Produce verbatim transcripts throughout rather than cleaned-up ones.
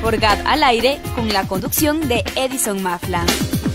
Forgat al aire, con la conducción de Edison Mafla.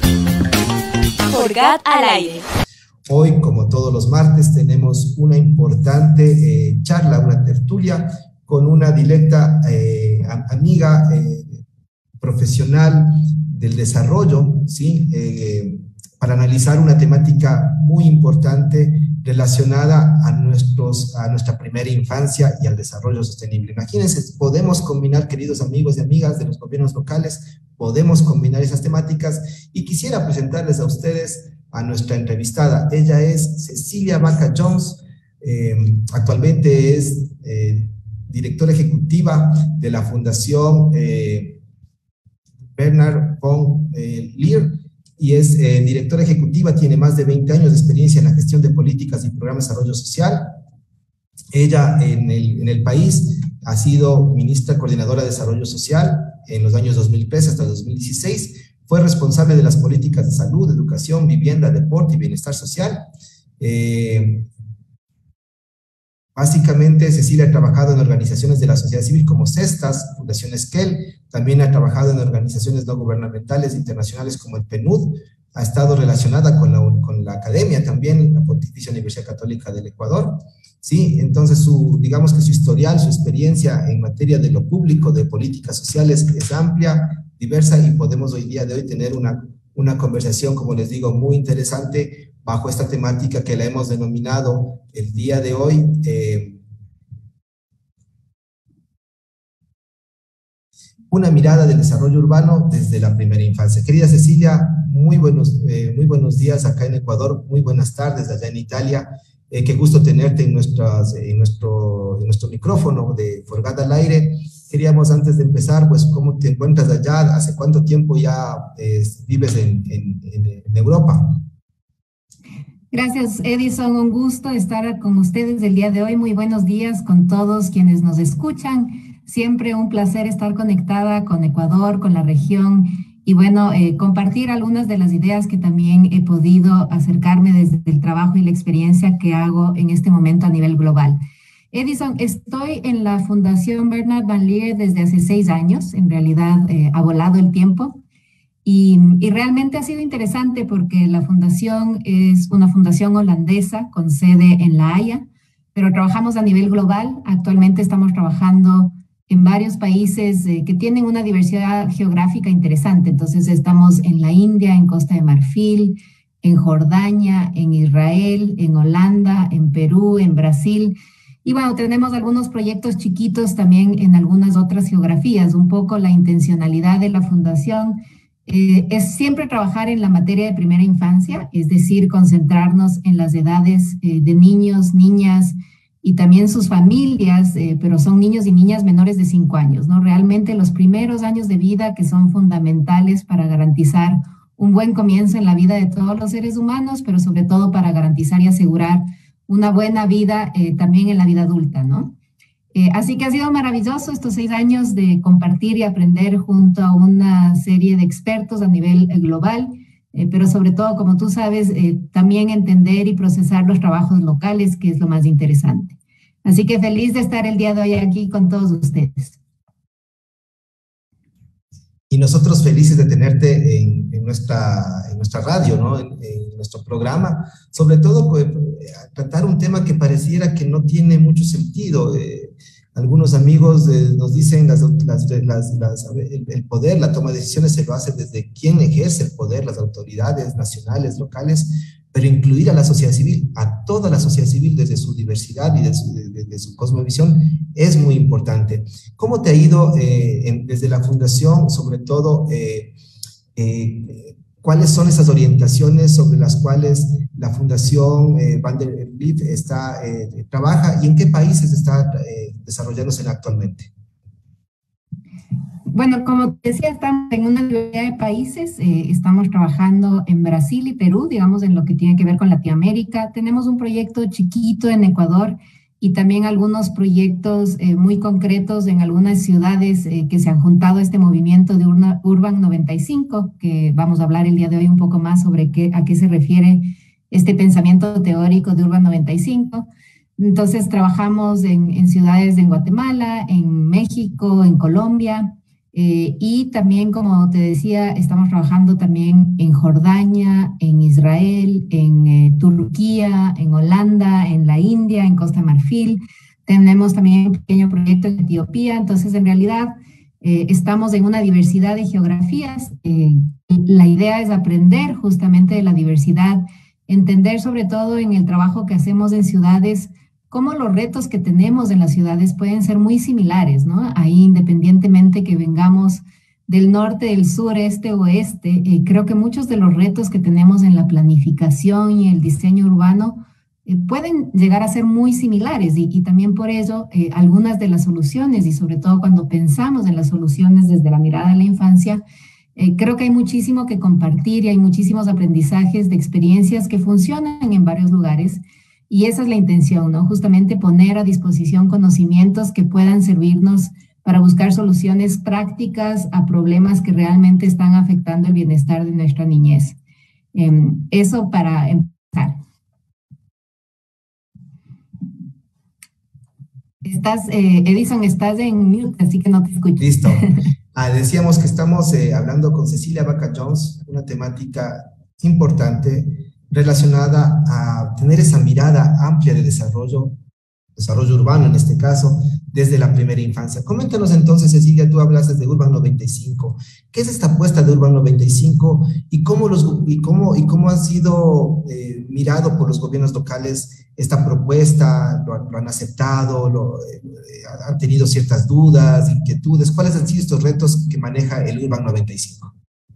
Forgat al aire. Hoy, como todos los martes, tenemos una importante eh, charla, una tertulia con una directa eh, amiga eh, profesional del desarrollo, ¿sí? Eh, para analizar una temática muy importante relacionada a, nuestros, a nuestra primera infancia y al desarrollo sostenible. Imagínense, podemos combinar, queridos amigos y amigas de los gobiernos locales, podemos combinar esas temáticas, y quisiera presentarles a ustedes a nuestra entrevistada. Ella es Cecilia Vaca Jones, eh, actualmente es eh, directora ejecutiva de la Fundación eh, Bernard von eh, Leer, y es eh, directora ejecutiva, tiene más de veinte años de experiencia en la gestión de políticas y programas de desarrollo social. Ella en el, en el país ha sido ministra coordinadora de desarrollo social en los años dos mil tres hasta dos mil dieciséis, fue responsable de las políticas de salud, educación, vivienda, deporte y bienestar social. Eh, Básicamente, Cecilia ha trabajado en organizaciones de la sociedad civil como CESTAS, Fundación Esquel, también ha trabajado en organizaciones no gubernamentales internacionales como el P N U D, ha estado relacionada con la, con la academia también, la Pontificia Universidad Católica del Ecuador, ¿sí? Entonces, su, digamos que su historial, su experiencia en materia de lo público, de políticas sociales, es amplia, diversa, y podemos hoy día de hoy tener una, una conversación, como les digo, muy interesante bajo esta temática que la hemos denominado el día de hoy eh, una mirada del desarrollo urbano desde la primera infancia. Querida Cecilia, muy buenos, eh, muy buenos días acá en Ecuador, muy buenas tardes allá en Italia. Eh, qué gusto tenerte en, nuestras, en, nuestro, en nuestro micrófono de Forgat al aire. Queríamos, antes de empezar, pues, ¿cómo te encuentras allá? ¿Hace cuánto tiempo ya eh, vives en, en, en Europa? Gracias, Edison. Un gusto estar con ustedes el día de hoy. Muy buenos días con todos quienes nos escuchan. Siempre un placer estar conectada con Ecuador, con la región, y bueno, eh, compartir algunas de las ideas que también he podido acercarme desde el trabajo y la experiencia que hago en este momento a nivel global. Edison, estoy en la Fundación Bernard van Leer desde hace seis años. En realidad eh, ha volado el tiempo. Y, y realmente ha sido interesante porque la fundación es una fundación holandesa con sede en La Haya, pero trabajamos a nivel global. Actualmente estamos trabajando en varios países eh, que tienen una diversidad geográfica interesante. Entonces estamos en la India, en Costa de Marfil, en Jordania, en Israel, en Holanda, en Perú, en Brasil. Y bueno, tenemos algunos proyectos chiquitos también en algunas otras geografías. Un poco la intencionalidad de la fundación Eh, es siempre trabajar en la materia de primera infancia, es decir, concentrarnos en las edades eh, de niños, niñas y también sus familias, eh, pero son niños y niñas menores de cinco años, ¿no? Realmente los primeros años de vida que son fundamentales para garantizar un buen comienzo en la vida de todos los seres humanos, pero sobre todo para garantizar y asegurar una buena vida eh, también en la vida adulta, ¿no? Eh, así que ha sido maravilloso estos seis años de compartir y aprender junto a una serie de expertos a nivel eh, global, eh, pero sobre todo, como tú sabes, eh, también entender y procesar los trabajos locales, que es lo más interesante. Así que feliz de estar el día de hoy aquí con todos ustedes. Y nosotros felices de tenerte en, en, nuestra, en nuestra radio, ¿no? en, en nuestro programa, sobre todo pues, a tratar un tema que pareciera que no tiene mucho sentido. Eh, algunos amigos eh, nos dicen las, las, las, las, el, el poder, la toma de decisiones se lo hace desde quien ejerce el poder, las autoridades nacionales, locales, pero incluir a la sociedad civil, a toda la sociedad civil desde su diversidad y desde su, desde su cosmovisión es muy importante. ¿Cómo te ha ido eh, en, desde la fundación, sobre todo, eh, eh, cuáles son esas orientaciones sobre las cuales la Fundación eh, Van der Leer está, eh, trabaja, y en qué países está eh, desarrollándose actualmente? Bueno, como te decía, estamos en una diversidad de países, eh, estamos trabajando en Brasil y Perú, digamos, en lo que tiene que ver con Latinoamérica. Tenemos un proyecto chiquito en Ecuador y también algunos proyectos eh, muy concretos en algunas ciudades eh, que se han juntado a este movimiento de Urna, Urban noventa y cinco, que vamos a hablar el día de hoy un poco más sobre qué, a qué se refiere este pensamiento teórico de Urban noventa y cinco. Entonces trabajamos en, en ciudades en Guatemala, en México, en Colombia, Eh, y también, como te decía, estamos trabajando también en Jordania, en Israel, en eh, Turquía, en Holanda, en la India, en Costa de Marfil. Tenemos también un pequeño proyecto en Etiopía. Entonces, en realidad, eh, estamos en una diversidad de geografías. Eh, la idea es aprender justamente de la diversidad, entender sobre todo en el trabajo que hacemos en ciudades, cómo los retos que tenemos en las ciudades pueden ser muy similares, ¿no? Ahí, independientemente que vengamos del norte, del sur, este o oeste, eh, creo que muchos de los retos que tenemos en la planificación y el diseño urbano eh, pueden llegar a ser muy similares y, y también por ello eh, algunas de las soluciones y sobre todo cuando pensamos en las soluciones desde la mirada de la infancia, eh, creo que hay muchísimo que compartir y hay muchísimos aprendizajes de experiencias que funcionan en varios lugares. Y esa es la intención, ¿no? Justamente poner a disposición conocimientos que puedan servirnos para buscar soluciones prácticas a problemas que realmente están afectando el bienestar de nuestra niñez. Eh, eso para empezar. Estás, eh, Edison, estás en mute, así que no te escucho. Listo. Ah, decíamos que estamos eh, hablando con Cecilia Baca Jones, una temática importante relacionada a tener esa mirada amplia de desarrollo, desarrollo urbano en este caso, desde la primera infancia. Coméntanos entonces, Cecilia, tú hablas de Urban noventa y cinco. ¿Qué es esta apuesta de Urban noventa y cinco y cómo, los, y cómo, y cómo ha sido eh, mirado por los gobiernos locales esta propuesta? ¿Lo, lo han aceptado? Lo, eh, ¿Han tenido ciertas dudas, inquietudes? ¿Cuáles han sido estos retos que maneja el Urban noventa y cinco?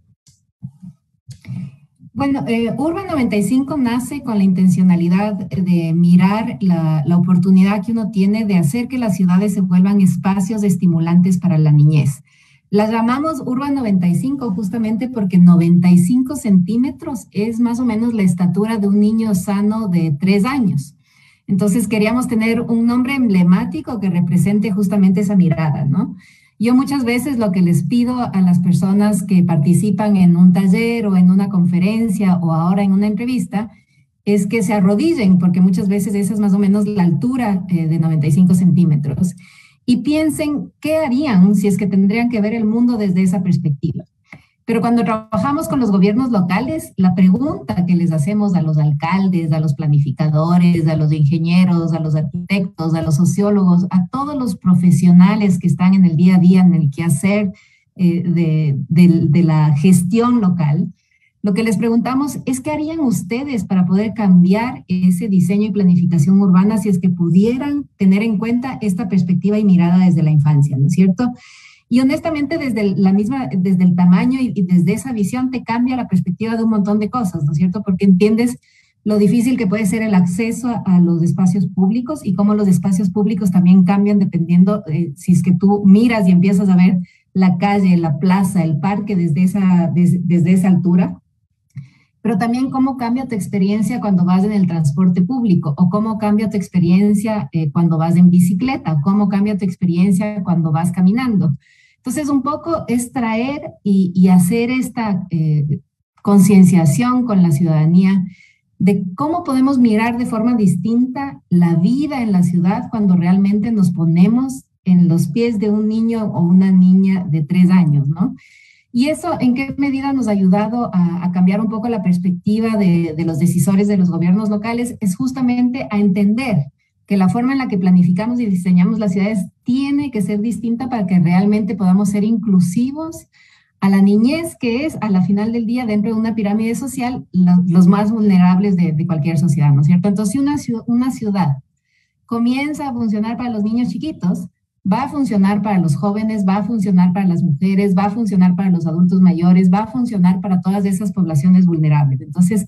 Bueno, eh, Urban noventa y cinco nace con la intencionalidad de mirar la, la oportunidad que uno tiene de hacer que las ciudades se vuelvan espacios estimulantes para la niñez. La llamamos Urban noventa y cinco justamente porque noventa y cinco centímetros es más o menos la estatura de un niño sano de tres años. Entonces queríamos tener un nombre emblemático que represente justamente esa mirada, ¿no? Yo muchas veces lo que les pido a las personas que participan en un taller o en una conferencia o ahora en una entrevista es que se arrodillen, porque muchas veces esa es más o menos la altura eh, de noventa y cinco centímetros, y piensen qué harían si es que tendrían que ver el mundo desde esa perspectiva. Pero cuando trabajamos con los gobiernos locales, la pregunta que les hacemos a los alcaldes, a los planificadores, a los ingenieros, a los arquitectos, a los sociólogos, a todos los profesionales que están en el día a día, en el quehacer eh, de, de, de la gestión local, lo que les preguntamos es qué harían ustedes para poder cambiar ese diseño y planificación urbana si es que pudieran tener en cuenta esta perspectiva y mirada desde la infancia, ¿no es cierto? Y honestamente, desde la misma, desde el tamaño y, y desde esa visión te cambia la perspectiva de un montón de cosas, ¿no es cierto? Porque entiendes lo difícil que puede ser el acceso a, a los espacios públicos y cómo los espacios públicos también cambian dependiendo eh, si es que tú miras y empiezas a ver la calle, la plaza, el parque desde esa, des, desde esa altura. Pero también cómo cambia tu experiencia cuando vas en el transporte público o cómo cambia tu experiencia eh, cuando vas en bicicleta, cómo cambia tu experiencia cuando vas caminando. Entonces, un poco es traer y, y hacer esta eh, concienciación con la ciudadanía de cómo podemos mirar de forma distinta la vida en la ciudad cuando realmente nos ponemos en los pies de un niño o una niña de tres años, ¿no? Y eso, ¿en qué medida nos ha ayudado a, a cambiar un poco la perspectiva de, de los decisores de los gobiernos locales? Es justamente a entender que la forma en la que planificamos y diseñamos las ciudades tiene que ser distinta para que realmente podamos ser inclusivos a la niñez, que es, a la final del día, dentro de una pirámide social, lo, los más vulnerables de, de cualquier sociedad, ¿no es cierto? Entonces, si una, una ciudad comienza a funcionar para los niños chiquitos, va a funcionar para los jóvenes, va a funcionar para las mujeres, va a funcionar para los adultos mayores, va a funcionar para todas esas poblaciones vulnerables. Entonces,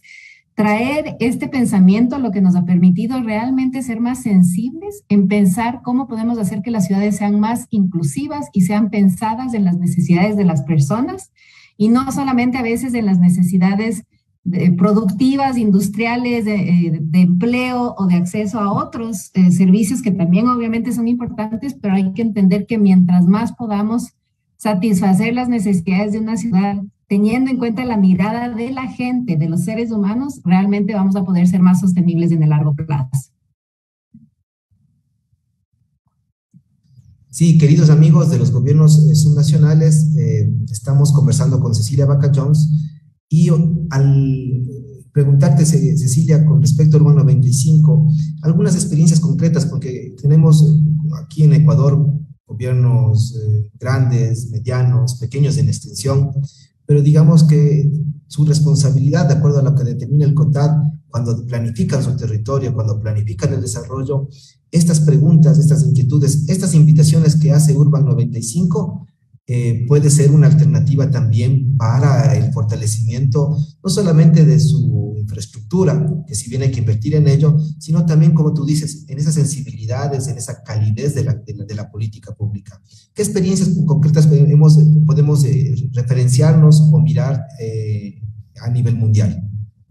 traer este pensamiento lo que nos ha permitido realmente ser más sensibles en pensar cómo podemos hacer que las ciudades sean más inclusivas y sean pensadas en las necesidades de las personas y no solamente a veces en las necesidades de, productivas, industriales, de, de empleo o de acceso a otros eh, servicios que también obviamente son importantes, pero hay que entender que mientras más podamos satisfacer las necesidades de una ciudad, teniendo en cuenta la mirada de la gente, de los seres humanos, realmente vamos a poder ser más sostenibles en el largo plazo. Sí, queridos amigos de los gobiernos eh, subnacionales, eh, estamos conversando con Cecilia Vaca Jones y al preguntarte, Ce- Cecilia, con respecto al Urbano noventa y cinco, algunas experiencias concretas, porque tenemos eh, aquí en Ecuador gobiernos eh, grandes, medianos, pequeños en extensión, pero digamos que su responsabilidad, de acuerdo a lo que determina el CONTAD, cuando planifican su territorio, cuando planifican el desarrollo, estas preguntas, estas inquietudes, estas invitaciones que hace Urban noventa y cinco, eh, puede ser una alternativa también para el fortalecimiento, no solamente de su infraestructura, que si bien hay que invertir en ello, sino también, como tú dices, en esas sensibilidades, en esa calidez de la, de la, de la política pública. ¿Qué experiencias concretas podemos, podemos eh, referenciarnos o mirar eh, a nivel mundial?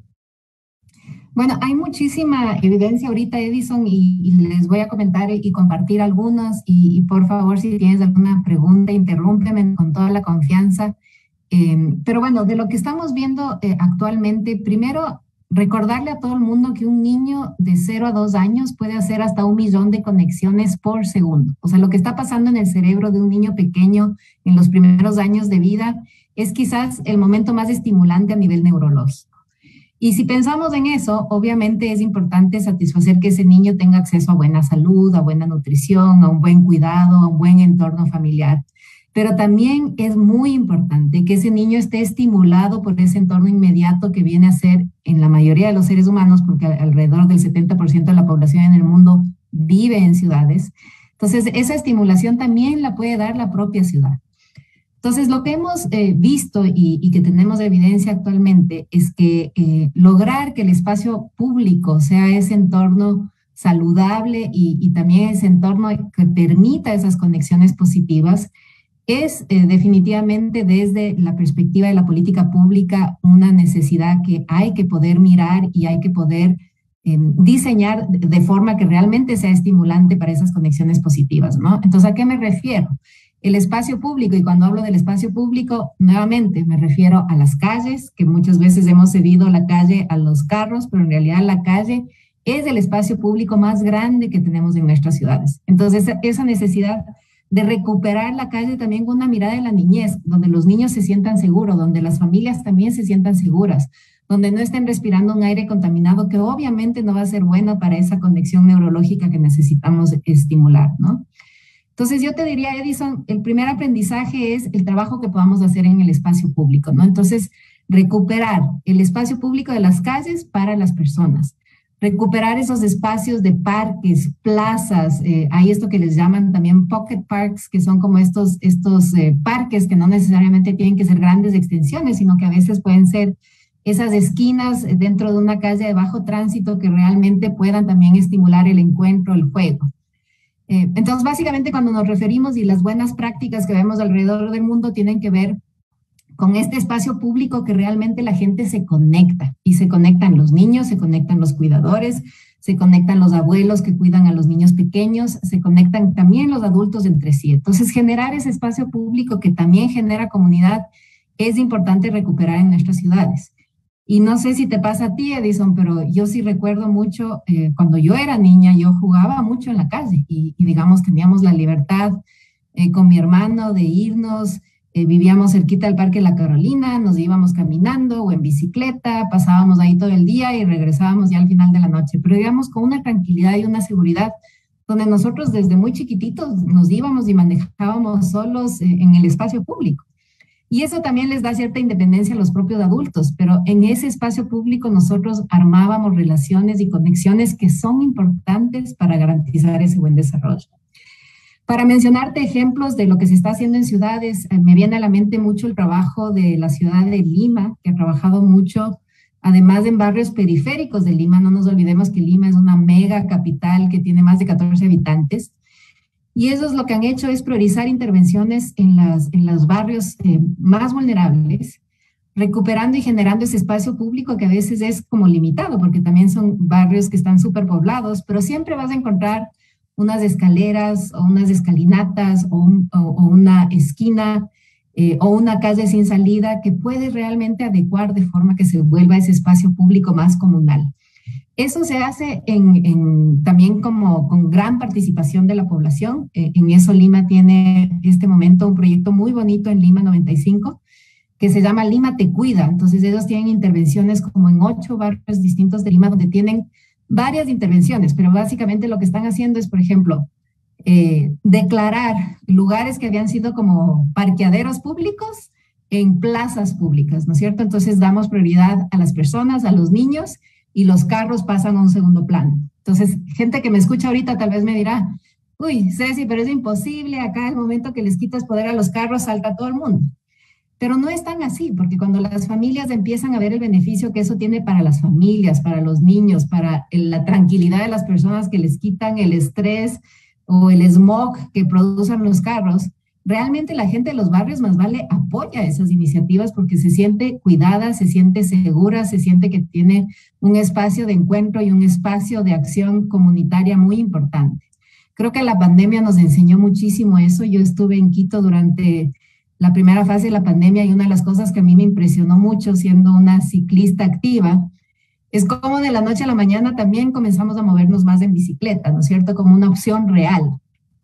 Bueno, hay muchísima evidencia ahorita, Edison, y, y les voy a comentar y compartir algunas. Y, y por favor, si tienes alguna pregunta, interrúmpeme con toda la confianza. Eh, pero bueno, de lo que estamos viendo eh, actualmente, primero, recordarle a todo el mundo que un niño de cero a dos años puede hacer hasta un millón de conexiones por segundo. O sea, lo que está pasando en el cerebro de un niño pequeño en los primeros años de vida es quizás el momento más estimulante a nivel neurológico. Y si pensamos en eso, obviamente es importante satisfacer que ese niño tenga acceso a buena salud, a buena nutrición, a un buen cuidado, a un buen entorno familiar. Pero también es muy importante que ese niño esté estimulado por ese entorno inmediato que viene a ser en la mayoría de los seres humanos, porque alrededor del setenta por ciento de la población en el mundo vive en ciudades. Entonces, esa estimulación también la puede dar la propia ciudad. Entonces, lo que hemos eh, visto y, y que tenemos evidencia actualmente es que eh, lograr que el espacio público sea ese entorno saludable y, y también ese entorno que permita esas conexiones positivas es eh, definitivamente desde la perspectiva de la política pública una necesidad que hay que poder mirar y hay que poder eh, diseñar de forma que realmente sea estimulante para esas conexiones positivas, ¿no? Entonces, ¿a qué me refiero? El espacio público, y cuando hablo del espacio público, nuevamente me refiero a las calles, que muchas veces hemos cedido la calle a los carros, pero en realidad la calle es el espacio público más grande que tenemos en nuestras ciudades. Entonces, esa necesidad de recuperar la calle también con una mirada de la niñez, donde los niños se sientan seguros, donde las familias también se sientan seguras, donde no estén respirando un aire contaminado que obviamente no va a ser bueno para esa conexión neurológica que necesitamos estimular, ¿no? Entonces yo te diría, Edison, el primer aprendizaje es el trabajo que podamos hacer en el espacio público, ¿no? Entonces, recuperar el espacio público de las calles para las personas, recuperar esos espacios de parques, plazas, eh, hay esto que les llaman también pocket parks, que son como estos, estos eh, parques que no necesariamente tienen que ser grandes extensiones, sino que a veces pueden ser esas esquinas dentro de una calle de bajo tránsito que realmente puedan también estimular el encuentro, el juego. Eh, entonces, básicamente, cuando nos referimos y las buenas prácticas que vemos alrededor del mundo tienen que ver con este espacio público que realmente la gente se conecta, y se conectan los niños, se conectan los cuidadores, se conectan los abuelos que cuidan a los niños pequeños, se conectan también los adultos entre sí. Entonces, generar ese espacio público que también genera comunidad es importante recuperar en nuestras ciudades. Y no sé si te pasa a ti, Edison, pero yo sí recuerdo mucho, eh, cuando yo era niña, yo jugaba mucho en la calle y, y digamos, teníamos la libertad eh, con mi hermano de irnos, eh, vivíamos cerquita del Parque La Carolina, nos íbamos caminando o en bicicleta, pasábamos ahí todo el día y regresábamos ya al final de la noche, pero digamos con una tranquilidad y una seguridad donde nosotros desde muy chiquititos nos íbamos y manejábamos solos eh, en el espacio público. Y eso también les da cierta independencia a los propios adultos, pero en ese espacio público nosotros armábamos relaciones y conexiones que son importantes para garantizar ese buen desarrollo. Para mencionarte ejemplos de lo que se está haciendo en ciudades, eh, me viene a la mente mucho el trabajo de la ciudad de Lima, que ha trabajado mucho, además en barrios periféricos de Lima. No nos olvidemos que Lima es una mega capital que tiene más de catorce habitantes. Y ellos lo que han hecho es priorizar intervenciones en, las, en los barrios eh, más vulnerables, recuperando y generando ese espacio público que a veces es como limitado, porque también son barrios que están súper poblados, pero siempre vas a encontrar unas escaleras o unas escalinatas o, un, o, o una esquina eh, o una calle sin salida que puede realmente adecuar de forma que se vuelva ese espacio público más comunal. Eso se hace en, en, también como con gran participación de la población. Eh, en eso Lima tiene en este momento un proyecto muy bonito en Lima noventa y cinco que se llama Lima Te Cuida. Entonces ellos tienen intervenciones como en ocho barrios distintos de Lima donde tienen varias intervenciones, pero básicamente lo que están haciendo es, por ejemplo, eh, declarar lugares que habían sido como parqueaderos públicos en plazas públicas, ¿no es cierto? Entonces damos prioridad a las personas, a los niños, y los carros pasan a un segundo plano. Entonces, gente que me escucha ahorita tal vez me dirá, uy, Ceci, pero es imposible, acá el momento que les quitas poder a los carros salta todo el mundo. Pero no es tan así, porque cuando las familias empiezan a ver el beneficio que eso tiene para las familias, para los niños, para la tranquilidad de las personas que les quitan el estrés o el smog que producen los carros, realmente la gente de los barrios más vale apoya esas iniciativas porque se siente cuidada, se siente segura, se siente que tiene un espacio de encuentro y un espacio de acción comunitaria muy importante. Creo que la pandemia nos enseñó muchísimo eso. Yo estuve en Quito durante la primera fase de la pandemia y una de las cosas que a mí me impresionó mucho siendo una ciclista activa es cómo de la noche a la mañana también comenzamos a movernos más en bicicleta, ¿no es cierto? Como una opción real.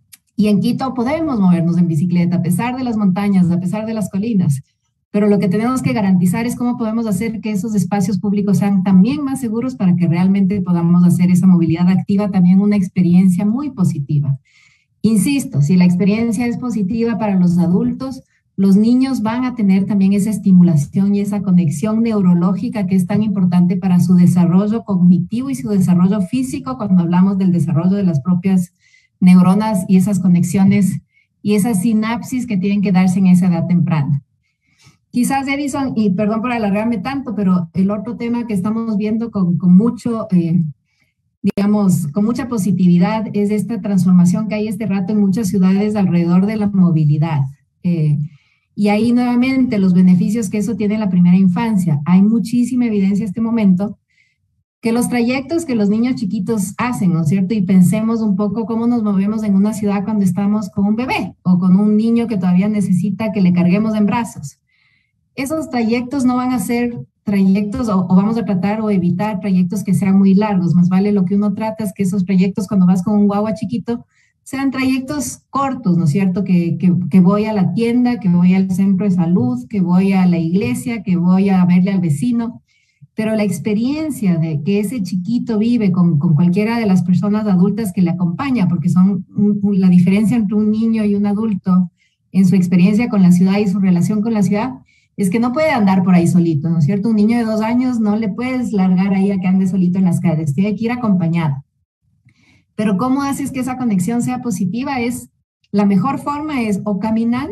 Y en Quito podemos movernos en bicicleta, a pesar de las montañas, a pesar de las colinas. Pero lo que tenemos que garantizar es cómo podemos hacer que esos espacios públicos sean también más seguros para que realmente podamos hacer esa movilidad activa también una experiencia muy positiva. Insisto, si la experiencia es positiva para los adultos, los niños van a tener también esa estimulación y esa conexión neurológica que es tan importante para su desarrollo cognitivo y su desarrollo físico cuando hablamos del desarrollo de las propias neuronas y esas conexiones y esas sinapsis que tienen que darse en esa edad temprana. Quizás Edison, y perdón por alargarme tanto, pero el otro tema que estamos viendo con, con mucho, eh, digamos, con mucha positividad es esta transformación que hay este rato en muchas ciudades alrededor de la movilidad. Eh, y ahí nuevamente los beneficios que eso tiene en la primera infancia. Hay muchísima evidencia en este momento que los trayectos que los niños chiquitos hacen, ¿no es cierto? Y pensemos un poco cómo nos movemos en una ciudad cuando estamos con un bebé o con un niño que todavía necesita que le carguemos en brazos. Esos trayectos no van a ser trayectos o, o vamos a tratar o evitar trayectos que sean muy largos. Más vale lo que uno trata es que esos trayectos cuando vas con un guagua chiquito sean trayectos cortos, ¿no es cierto? Que, que, que voy a la tienda, que voy al centro de salud, que voy a la iglesia, que voy a verle al vecino. Pero la experiencia de que ese chiquito vive con, con cualquiera de las personas adultas que le acompaña, porque son un, un, la diferencia entre un niño y un adulto en su experiencia con la ciudad y su relación con la ciudad, es que no puede andar por ahí solito, ¿no es cierto? Un niño de dos años no le puedes largar ahí a que ande solito en las calles, tiene que ir acompañado. Pero ¿cómo haces que esa conexión sea positiva? Es, la mejor forma es o caminando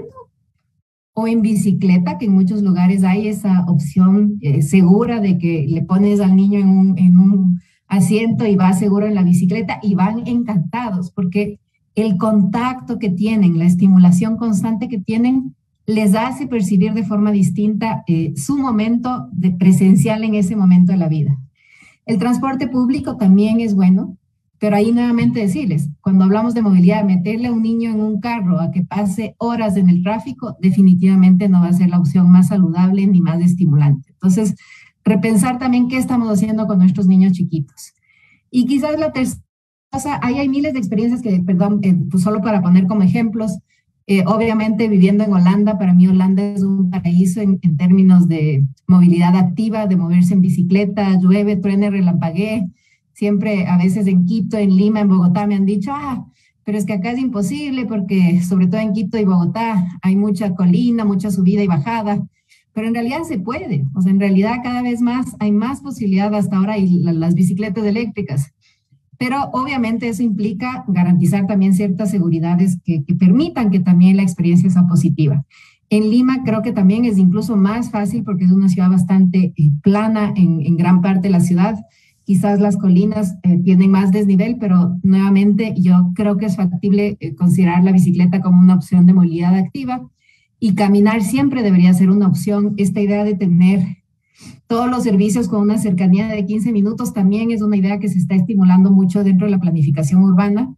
o en bicicleta, que en muchos lugares hay esa opción eh, segura de que le pones al niño en un, en un asiento y va seguro en la bicicleta y van encantados porque el contacto que tienen, la estimulación constante que tienen, les hace percibir de forma distinta eh, su momento de presencial en ese momento de la vida. El transporte público también es bueno, pero ahí nuevamente decirles, cuando hablamos de movilidad, meterle a un niño en un carro a que pase horas en el tráfico, definitivamente no va a ser la opción más saludable ni más estimulante. Entonces, repensar también qué estamos haciendo con nuestros niños chiquitos. Y quizás la tercera cosa, ahí hay miles de experiencias que, perdón, eh, pues solo para poner como ejemplos, eh, obviamente viviendo en Holanda, para mí Holanda es un paraíso en, en términos de movilidad activa, de moverse en bicicleta, llueve, truene, relampaguee. Siempre, a veces en Quito, en Lima, en Bogotá me han dicho, ah, pero es que acá es imposible porque sobre todo en Quito y Bogotá hay mucha colina, mucha subida y bajada, pero en realidad se puede. O sea, en realidad cada vez más hay más posibilidad hasta ahora y la, las bicicletas eléctricas. Pero obviamente eso implica garantizar también ciertas seguridades que, que permitan que también la experiencia sea positiva. En Lima creo que también es incluso más fácil porque es una ciudad bastante eh, plana en, en gran parte de la ciudad. Quizás las colinas eh, tienen más desnivel, pero nuevamente yo creo que es factible eh, considerar la bicicleta como una opción de movilidad activa y caminar siempre debería ser una opción. Esta idea de tener todos los servicios con una cercanía de quince minutos también es una idea que se está estimulando mucho dentro de la planificación urbana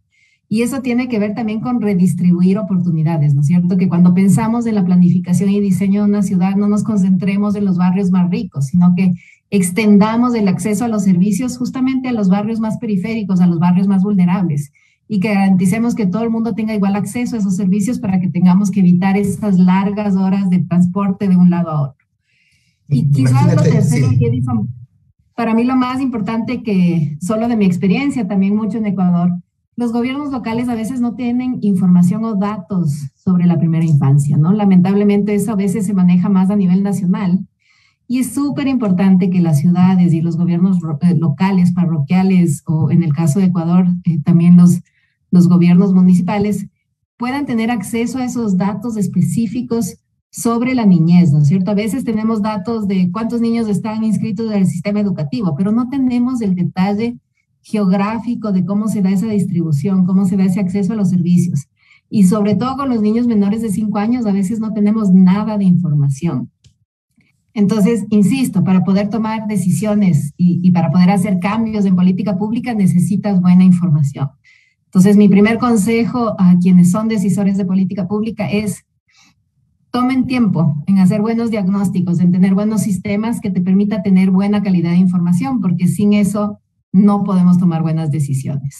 Y eso tiene que ver también con redistribuir oportunidades, ¿no es cierto? Que cuando pensamos en la planificación y diseño de una ciudad no nos concentremos en los barrios más ricos, sino que extendamos el acceso a los servicios justamente a los barrios más periféricos, a los barrios más vulnerables, y que garanticemos que todo el mundo tenga igual acceso a esos servicios para que tengamos que evitar esas largas horas de transporte de un lado a otro. Y quizás lo tercero, sí. Edison, para mí lo más importante, que solo de mi experiencia, también mucho en Ecuador, los gobiernos locales a veces no tienen información o datos sobre la primera infancia, ¿no? Lamentablemente eso a veces se maneja más a nivel nacional, y es súper importante que las ciudades y los gobiernos locales, parroquiales, o en el caso de Ecuador, eh, también los, los gobiernos municipales, puedan tener acceso a esos datos específicos sobre la niñez, ¿no es cierto? A veces tenemos datos de cuántos niños están inscritos en el sistema educativo, pero no tenemos el detalle geográfico de cómo se da esa distribución, cómo se da ese acceso a los servicios. Y sobre todo con los niños menores de cinco años, a veces no tenemos nada de información. Entonces, insisto, para poder tomar decisiones y, y para poder hacer cambios en política pública necesitas buena información. Entonces, mi primer consejo a quienes son decisores de política pública es: tomen tiempo en hacer buenos diagnósticos, en tener buenos sistemas que te permita tener buena calidad de información, porque sin eso no podemos tomar buenas decisiones.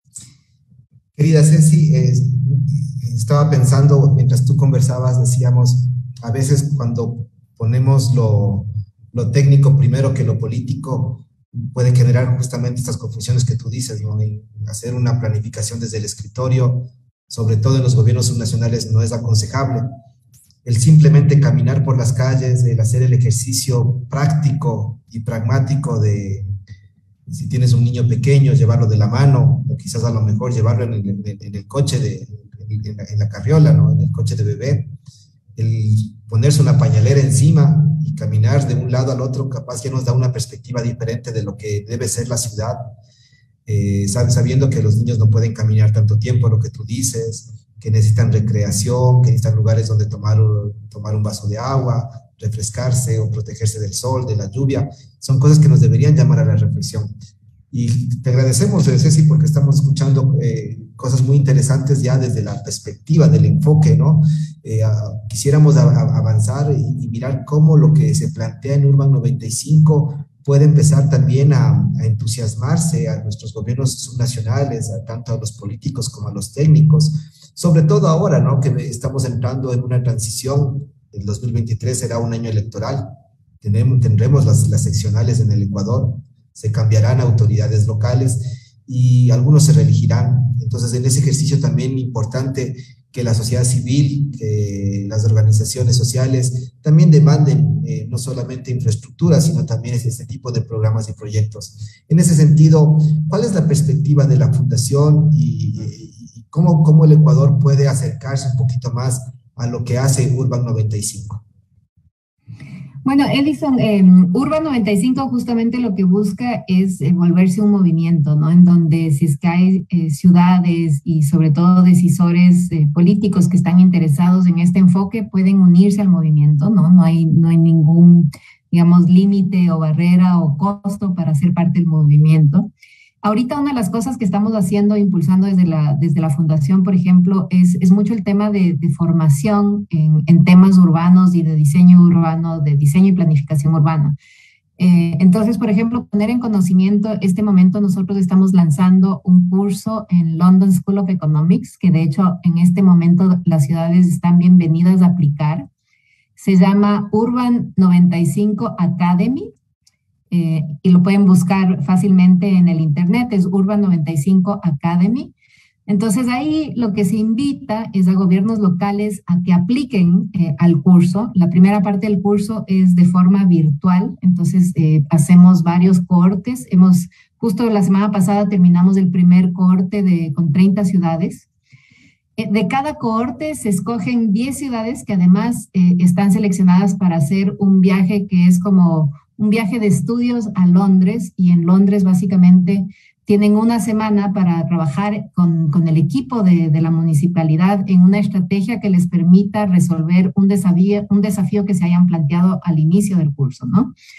Querida Ceci, eh, estaba pensando, mientras tú conversabas, decíamos, a veces cuando ponemos lo, lo técnico primero que lo político, puede generar justamente estas confusiones que tú dices, ¿no? Y hacer una planificación desde el escritorio, sobre todo en los gobiernos subnacionales, no es aconsejable. El simplemente caminar por las calles, el hacer el ejercicio práctico y pragmático de, si tienes un niño pequeño, llevarlo de la mano, o quizás a lo mejor llevarlo en el, en, en el coche, de, en, la, en la carriola, ¿no? En el coche de bebé, el ponerse una pañalera encima y caminar de un lado al otro, capaz ya nos da una perspectiva diferente de lo que debe ser la ciudad, eh, sabiendo que los niños no pueden caminar tanto tiempo, lo que tú dices, que necesitan recreación, que necesitan lugares donde tomar, tomar un vaso de agua, refrescarse o protegerse del sol, de la lluvia. Son cosas que nos deberían llamar a la reflexión. Y te agradecemos, Ceci, porque estamos escuchando eh, cosas muy interesantes ya desde la perspectiva del enfoque, ¿no? Eh, a, quisiéramos a, a avanzar y, y mirar cómo lo que se plantea en Urban noventa y cinco puede empezar también a, a entusiasmarse a nuestros gobiernos subnacionales, a tanto a los políticos como a los técnicos, sobre todo ahora, ¿no? Que estamos entrando en una transición. El dos mil veintitrés será un año electoral, Tenemos, tendremos las, las seccionales en el Ecuador, se cambiarán autoridades locales y algunos se reelegirán. Entonces, en ese ejercicio también importante que la sociedad civil, que las organizaciones sociales también demanden eh, no solamente infraestructura, sino también este tipo de programas y proyectos. En ese sentido, ¿cuál es la perspectiva de la Fundación y, y cómo, cómo el Ecuador puede acercarse un poquito más a lo que hace Urban noventa y cinco? Bueno, Edison, eh, Urban noventa y cinco justamente lo que busca es eh, volverse un movimiento, ¿no? En donde si es que hay eh, ciudades y sobre todo decisores eh, políticos que están interesados en este enfoque, pueden unirse al movimiento, ¿no? No hay, no hay ningún, digamos, límite o barrera o costo para ser parte del movimiento. Ahorita una de las cosas que estamos haciendo, impulsando desde la, desde la Fundación, por ejemplo, es, es mucho el tema de, de formación en, en temas urbanos y de diseño urbano, de diseño y planificación urbana. Eh, entonces, por ejemplo, poner en conocimiento, este momento nosotros estamos lanzando un curso en London School of Economics, que de hecho en este momento las ciudades están bienvenidas a aplicar. Se llama Urban noventa y cinco Academy. Eh, y lo pueden buscar fácilmente en el internet, es Urban noventa y cinco Academy. Entonces ahí lo que se invita es a gobiernos locales a que apliquen eh, al curso. La primera parte del curso es de forma virtual, entonces eh, hacemos varios cohortes. Hemos, justo la semana pasada terminamos el primer cohorte de, con treinta ciudades. Eh, de cada cohorte se escogen diez ciudades que además eh, están seleccionadas para hacer un viaje que es como un viaje de estudios a Londres, y en Londres básicamente tienen una semana para trabajar con, con el equipo de, de la municipalidad en una estrategia que les permita resolver un desafío, un desafío que se hayan planteado al inicio del curso, ¿no?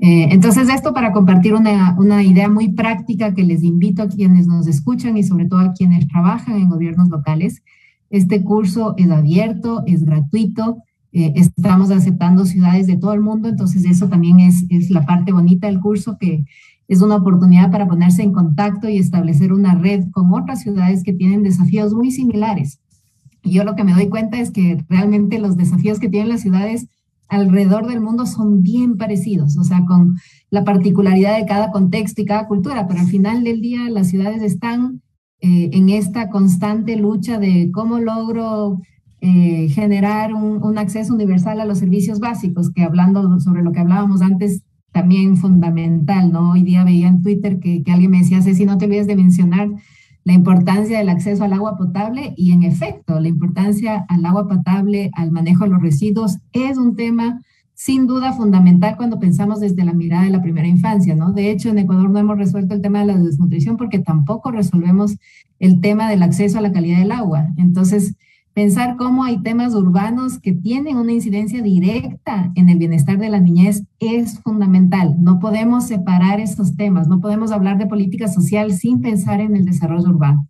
Eh, entonces, esto para compartir una, una idea muy práctica que les invito a quienes nos escuchan y sobre todo a quienes trabajan en gobiernos locales. Este curso es abierto, es gratuito, eh, estamos aceptando ciudades de todo el mundo, entonces eso también es, es la parte bonita del curso, que es una oportunidad para ponerse en contacto y establecer una red con otras ciudades que tienen desafíos muy similares. Y yo lo que me doy cuenta es que realmente los desafíos que tienen las ciudades alrededor del mundo son bien parecidos, o sea, con la particularidad de cada contexto y cada cultura, pero al final del día las ciudades están eh, en esta constante lucha de cómo logro eh, generar un, un acceso universal a los servicios básicos, que hablando sobre lo que hablábamos antes, también fundamental, ¿no? Hoy día veía en Twitter que, que alguien me decía, Ceci, no te olvides de mencionar la importancia del acceso al agua potable, y en efecto, la importancia al agua potable, al manejo de los residuos, es un tema sin duda fundamental cuando pensamos desde la mirada de la primera infancia, ¿no? De hecho, en Ecuador no hemos resuelto el tema de la desnutrición porque tampoco resolvemos el tema del acceso a la calidad del agua. Entonces, pensar cómo hay temas urbanos que tienen una incidencia directa en el bienestar de la niñez es fundamental. No podemos separar estos temas, no podemos hablar de política social sin pensar en el desarrollo urbano.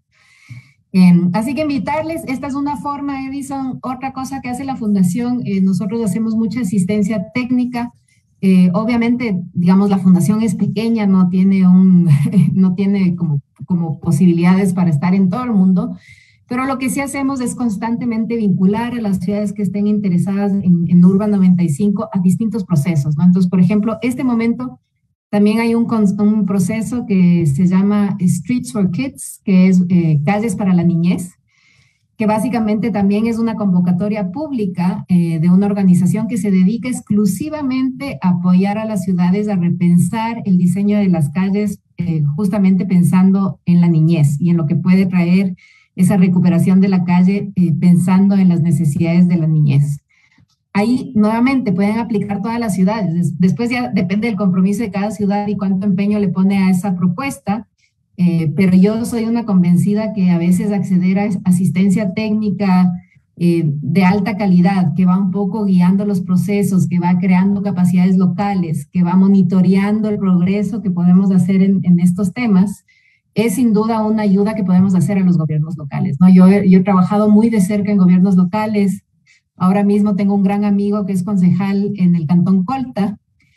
Eh, así que invitarles, esta es una forma, Edison. Otra cosa que hace la Fundación, eh, nosotros hacemos mucha asistencia técnica. Eh, obviamente, digamos, la Fundación es pequeña, no tiene, un, no tiene como, como posibilidades para estar en todo el mundo, pero lo que sí hacemos es constantemente vincular a las ciudades que estén interesadas en, en Urban noventa y cinco a distintos procesos, ¿no? Entonces, por ejemplo, este momento también hay un, un proceso que se llama Streets for Kids, que es eh, Calles para la Niñez, que básicamente también es una convocatoria pública eh, de una organización que se dedica exclusivamente a apoyar a las ciudades a repensar el diseño de las calles, eh, justamente pensando en la niñez y en lo que puede traer esa recuperación de la calle, eh, pensando en las necesidades de la niñez. Ahí nuevamente pueden aplicar todas las ciudades. Después ya depende del compromiso de cada ciudad y cuánto empeño le pone a esa propuesta, eh, pero yo soy una convencida que a veces acceder a asistencia técnica eh, de alta calidad, que va un poco guiando los procesos, que va creando capacidades locales, que va monitoreando el progreso que podemos hacer en, en estos temas, es sin duda una ayuda que podemos hacer a los gobiernos locales, ¿no? Yo, yo he trabajado muy de cerca en gobiernos locales. Ahora mismo tengo un gran amigo que es concejal en el Cantón Colta,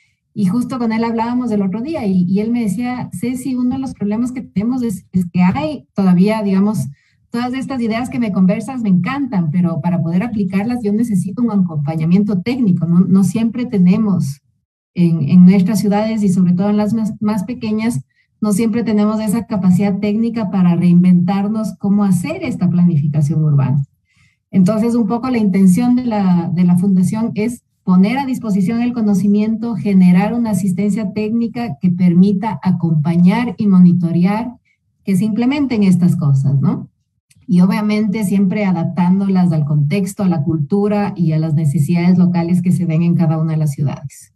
y justo con él hablábamos el otro día, y, y él me decía, Ceci, uno de los problemas que tenemos es, es que hay todavía, digamos, todas estas ideas que me conversas me encantan, pero para poder aplicarlas yo necesito un acompañamiento técnico, no, no siempre tenemos en, en nuestras ciudades, y sobre todo en las más, más pequeñas, no siempre tenemos esa capacidad técnica para reinventarnos cómo hacer esta planificación urbana. Entonces, un poco la intención de la, de la Fundación es poner a disposición el conocimiento, generar una asistencia técnica que permita acompañar y monitorear que se implementen estas cosas, ¿no? Y obviamente siempre adaptándolas al contexto, a la cultura y a las necesidades locales que se ven en cada una de las ciudades.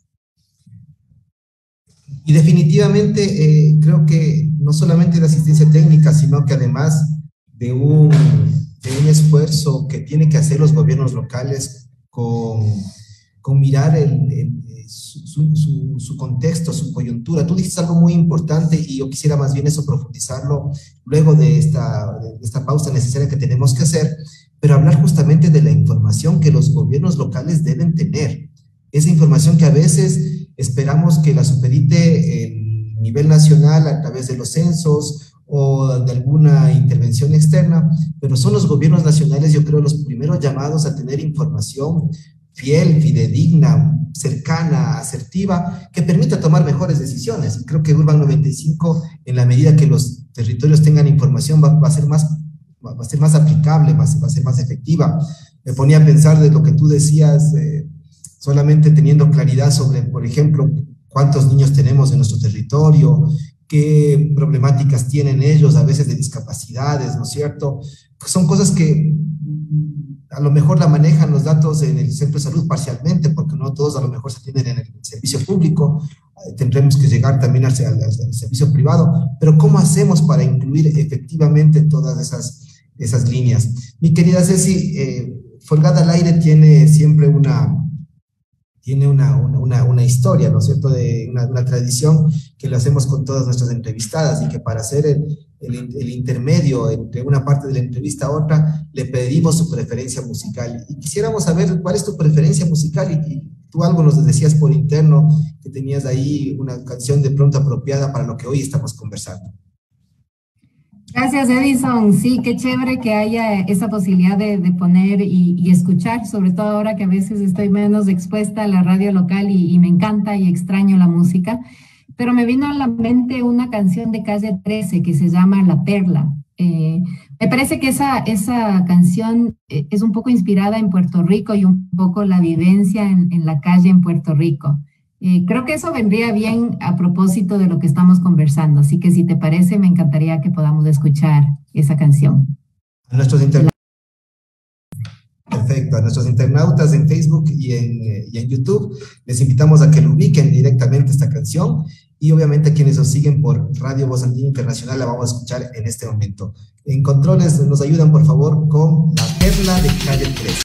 Y definitivamente eh, creo que no solamente de asistencia técnica, sino que además de un, de un esfuerzo que tienen que hacer los gobiernos locales con, con mirar el, el, su, su, su contexto, su coyuntura. Tú dijiste algo muy importante y yo quisiera más bien eso profundizarlo luego de esta, de esta pausa necesaria que tenemos que hacer, pero hablar justamente de la información que los gobiernos locales deben tener. Esa información que a veces esperamos que la supedite el nivel nacional a través de los censos o de alguna intervención externa, pero son los gobiernos nacionales, yo creo, los primeros llamados a tener información fiel, fidedigna, cercana, asertiva, que permita tomar mejores decisiones. Y creo que Urban noventa y cinco, en la medida que los territorios tengan información, va, va a ser más, va a ser más aplicable, va a ser, va a ser más efectiva. Me ponía a pensar de lo que tú decías, eh, solamente teniendo claridad sobre, por ejemplo, cuántos niños tenemos en nuestro territorio, qué problemáticas tienen ellos, a veces de discapacidades, ¿no es cierto? Pues son cosas que a lo mejor la manejan los datos en el centro de salud parcialmente, porque no todos a lo mejor se atienden en el servicio público, eh, tendremos que llegar también al, al, al servicio privado, pero ¿cómo hacemos para incluir efectivamente todas esas, esas líneas? Mi querida Ceci, eh, Folgada al Aire tiene siempre una... tiene una, una, una historia, ¿no es cierto?, de una, una tradición que lo hacemos con todas nuestras entrevistadas, y que para hacer el, el, el intermedio entre una parte de la entrevista a otra, le pedimos su preferencia musical. Y quisiéramos saber cuál es tu preferencia musical, y, y tú algo nos decías por interno, que tenías ahí una canción de pronto apropiada para lo que hoy estamos conversando. Gracias, Edison. Sí, qué chévere que haya esa posibilidad de, de poner y, y escuchar, sobre todo ahora que a veces estoy menos expuesta a la radio local y, y me encanta y extraño la música. Pero me vino a la mente una canción de Calle trece que se llama La Perla. Eh, me parece que esa, esa canción eh, es un poco inspirada en Puerto Rico y un poco la vivencia en, en la calle en Puerto Rico. Eh, creo que eso vendría bien a propósito de lo que estamos conversando, así que si te parece, me encantaría que podamos escuchar esa canción. A nuestros internautas, perfecto, a nuestros internautas en Facebook y en, y en YouTube, les invitamos a que lo ubiquen directamente esta canción, y obviamente a quienes nos siguen por Radio Voz Andina Internacional la vamos a escuchar en este momento. En controles nos ayudan, por favor, con La Perla de Calle trece.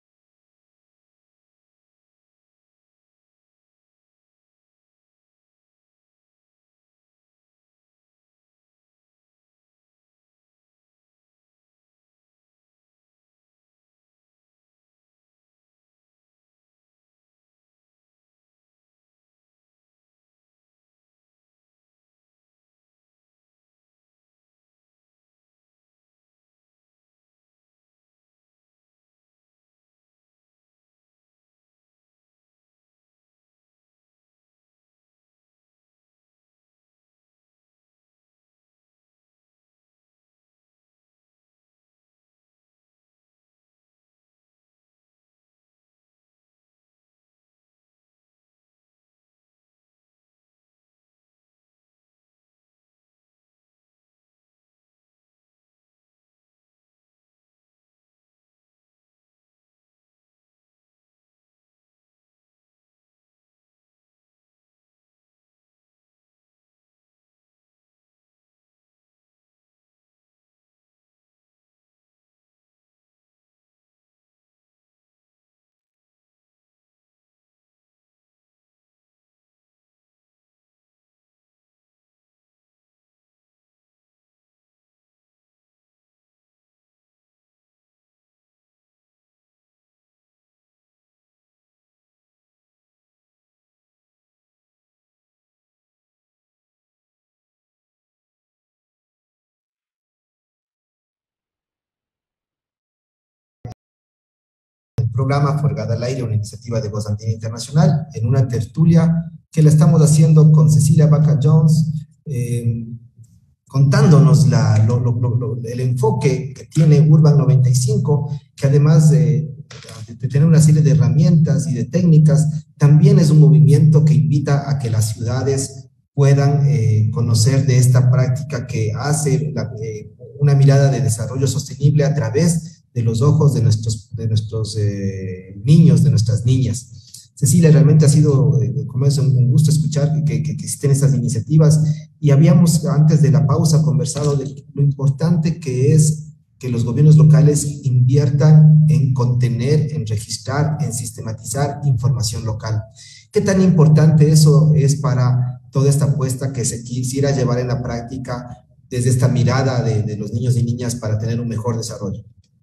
Programa Fuergada al Aire, una iniciativa de Voz Andina Internacional, en una tertulia que la estamos haciendo con Cecilia Baca Jones, eh, contándonos la, lo, lo, lo, el enfoque que tiene Urban noventa y cinco, que además de, de tener una serie de herramientas y de técnicas, también es un movimiento que invita a que las ciudades puedan eh, conocer de esta práctica que hace la, eh, una mirada de desarrollo sostenible a través de los ojos de nuestros, de nuestros eh, niños, de nuestras niñas. Cecilia, realmente ha sido, eh, como es un gusto escuchar que, que, que existen estas iniciativas, y habíamos antes de la pausa conversado de lo importante que es que los gobiernos locales inviertan en contener, en registrar, en sistematizar información local. ¿Qué tan importante eso es para toda esta apuesta que se quisiera llevar en la práctica desde esta mirada de, de los niños y niñas para tener un mejor desarrollo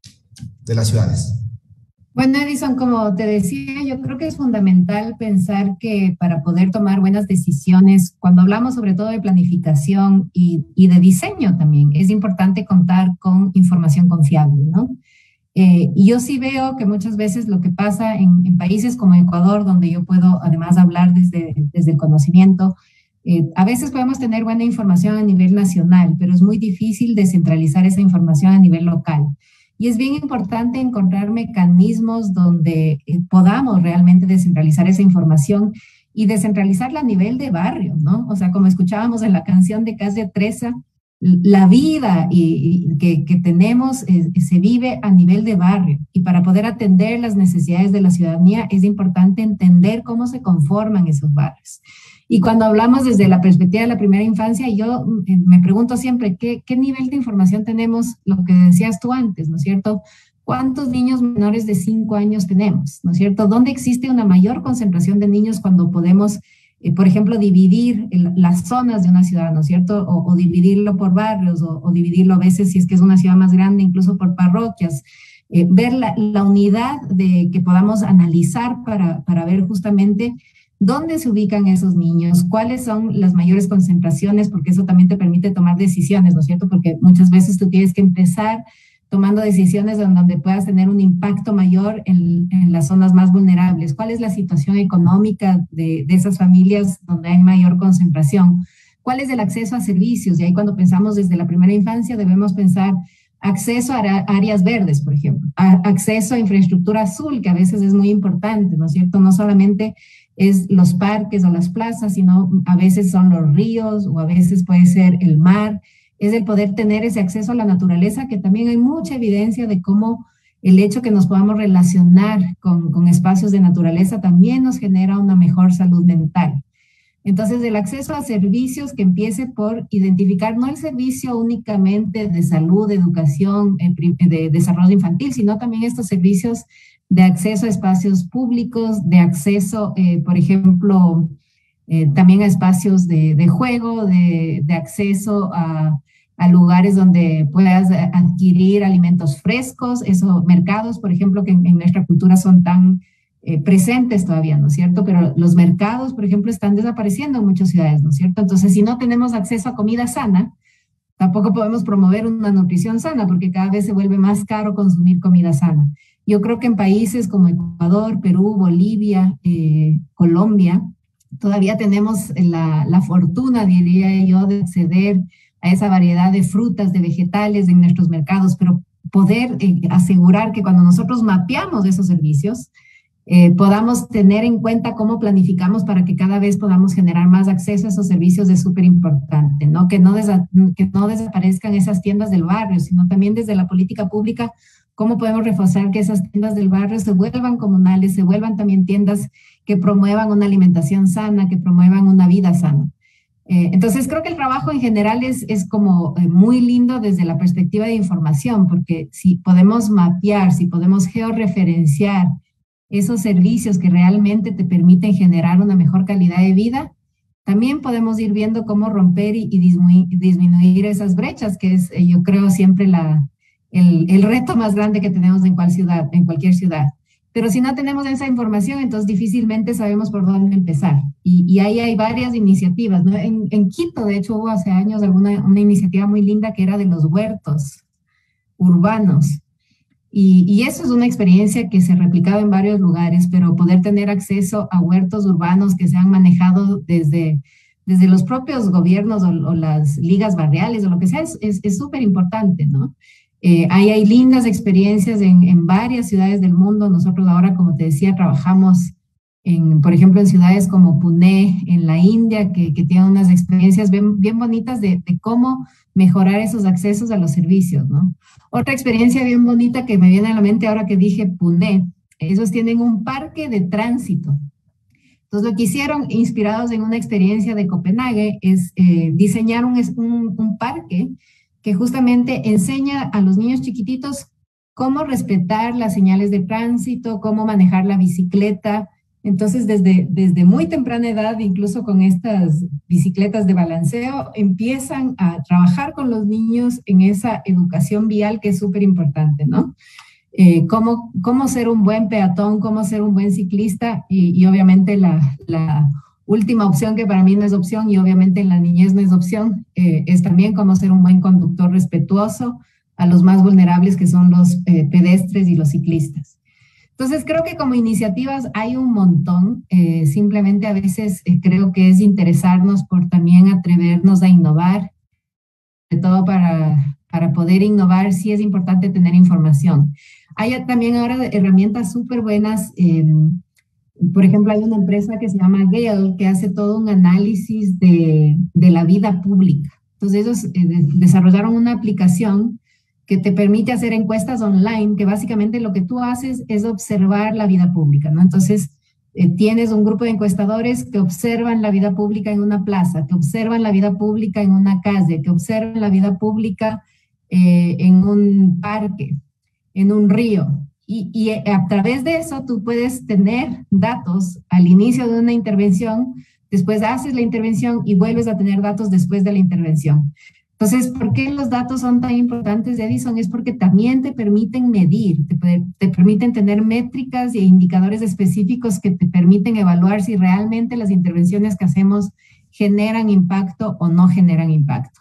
de las ciudades? Bueno, Edison, como te decía, yo creo que es fundamental pensar que para poder tomar buenas decisiones, cuando hablamos sobre todo de planificación y, y de diseño también, es importante contar con información confiable, ¿no? Eh, y yo sí veo que muchas veces lo que pasa en, en países como Ecuador, donde yo puedo además hablar desde, desde el conocimiento, eh, a veces podemos tener buena información a nivel nacional, pero es muy difícil descentralizar esa información a nivel local. Y es bien importante encontrar mecanismos donde eh, podamos realmente descentralizar esa información y descentralizarla a nivel de barrio, ¿no? O sea, como escuchábamos en la canción de Calle trece, la vida y, y que, que tenemos eh, se vive a nivel de barrio. Y para poder atender las necesidades de la ciudadanía es importante entender cómo se conforman esos barrios. Y cuando hablamos desde la perspectiva de la primera infancia, yo me pregunto siempre, ¿qué, qué nivel de información tenemos? Lo que decías tú antes, ¿no es cierto? ¿cuántos niños menores de cinco años tenemos? ¿No es cierto? ¿Dónde existe una mayor concentración de niños cuando podemos, eh, por ejemplo, dividir el, las zonas de una ciudad, ¿no es cierto? O, o dividirlo por barrios, o, o dividirlo a veces, si es que es una ciudad más grande, incluso por parroquias. Eh, ver la, la unidad de que podamos analizar para, para ver justamente dónde se ubican esos niños, cuáles son las mayores concentraciones, porque eso también te permite tomar decisiones, ¿no es cierto? Porque muchas veces tú tienes que empezar tomando decisiones en donde puedas tener un impacto mayor en, en las zonas más vulnerables. ¿Cuál es la situación económica de, de esas familias donde hay mayor concentración? ¿Cuál es el acceso a servicios? Y ahí cuando pensamos desde la primera infancia debemos pensar acceso a áreas verdes, por ejemplo, a, acceso a infraestructura azul, que a veces es muy importante, ¿no es cierto? No solamente es los parques o las plazas, sino a veces son los ríos o a veces puede ser el mar. Es el poder tener ese acceso a la naturaleza, que también hay mucha evidencia de cómo el hecho que nos podamos relacionar con, con espacios de naturaleza también nos genera una mejor salud mental. Entonces, el acceso a servicios que empiece por identificar no el servicio únicamente de salud, de educación, de desarrollo infantil, sino también estos servicios de acceso a espacios públicos, de acceso, eh, por ejemplo, eh, también a espacios de, de juego, de, de acceso a, a lugares donde puedas adquirir alimentos frescos, esos mercados, por ejemplo, que en, en nuestra cultura son tan Eh, presentes todavía, ¿no es cierto? Pero los mercados, por ejemplo, están desapareciendo en muchas ciudades, ¿no es cierto? Entonces, si no tenemos acceso a comida sana, tampoco podemos promover una nutrición sana, porque cada vez se vuelve más caro consumir comida sana. Yo creo que en países como Ecuador, Perú, Bolivia, eh, Colombia, todavía tenemos la, la fortuna, diría yo, de acceder a esa variedad de frutas, de vegetales en nuestros mercados, pero poder eh, asegurar que cuando nosotros mapeamos esos servicios, Eh, podamos tener en cuenta cómo planificamos para que cada vez podamos generar más acceso a esos servicios es súper importante, ¿no? Que no, desa que no desaparezcan esas tiendas del barrio, sino también desde la política pública, cómo podemos reforzar que esas tiendas del barrio se vuelvan comunales, se vuelvan también tiendas que promuevan una alimentación sana, que promuevan una vida sana. Eh, entonces, creo que el trabajo en general es, es como eh, muy lindo desde la perspectiva de información, porque si podemos mapear, si podemos georreferenciar esos servicios que realmente te permiten generar una mejor calidad de vida, también podemos ir viendo cómo romper y, y disminuir, disminuir esas brechas, que es, eh, yo creo, siempre la, el, el reto más grande que tenemos en, cual ciudad, en cualquier ciudad. Pero si no tenemos esa información, entonces difícilmente sabemos por dónde empezar. Y, y ahí hay varias iniciativas, ¿no? En, en Quito, de hecho, hubo hace años alguna, una iniciativa muy linda que era de los huertos urbanos. Y, y eso es una experiencia que se ha replicado en varios lugares, pero poder tener acceso a huertos urbanos que se han manejado desde, desde los propios gobiernos o, o las ligas barriales o lo que sea, es súper importante, ¿no? Eh, ahí hay lindas experiencias en, en varias ciudades del mundo. Nosotros ahora, como te decía, trabajamos, en, por ejemplo, en ciudades como Pune, en la India, que, que tienen unas experiencias bien, bien bonitas de, de cómo mejorar esos accesos a los servicios, ¿no? Otra experiencia bien bonita que me viene a la mente ahora que dije Pune, ellos tienen un parque de tránsito. Entonces, lo que hicieron, inspirados en una experiencia de Copenhague, es eh, diseñar un, un, un parque que justamente enseña a los niños chiquititos cómo respetar las señales de tránsito, cómo manejar la bicicleta. Entonces, desde, desde muy temprana edad, incluso con estas bicicletas de balanceo, empiezan a trabajar con los niños en esa educación vial que es súper importante, ¿no? Eh, cómo, cómo ser un buen peatón, cómo ser un buen ciclista y, y obviamente la, la última opción que para mí no es opción y obviamente en la niñez no es opción, eh, es también cómo ser un buen conductor respetuoso a los más vulnerables que son los eh, pedestres y los ciclistas. Entonces, creo que como iniciativas hay un montón, eh, simplemente a veces eh, creo que es interesarnos por también atrevernos a innovar, sobre todo para, para poder innovar sí es importante tener información. Hay también ahora herramientas súper buenas, eh, por ejemplo, hay una empresa que se llama Gale que hace todo un análisis de, de la vida pública. Entonces, ellos eh, de, desarrollaron una aplicación que te permite hacer encuestas online, que básicamente lo que tú haces es observar la vida pública, ¿no? Entonces, eh, tienes un grupo de encuestadores que observan la vida pública en una plaza, que observan la vida pública en una calle, que observan la vida pública eh, en un parque. en un río. Y, y a través de eso tú puedes tener datos al inicio de una intervención, después haces la intervención y vuelves a tener datos después de la intervención. Entonces, ¿por qué los datos son tan importantes de Edison? Es porque también te permiten medir, te, te permiten tener métricas e indicadores específicos que te permiten evaluar si realmente las intervenciones que hacemos generan impacto o no generan impacto.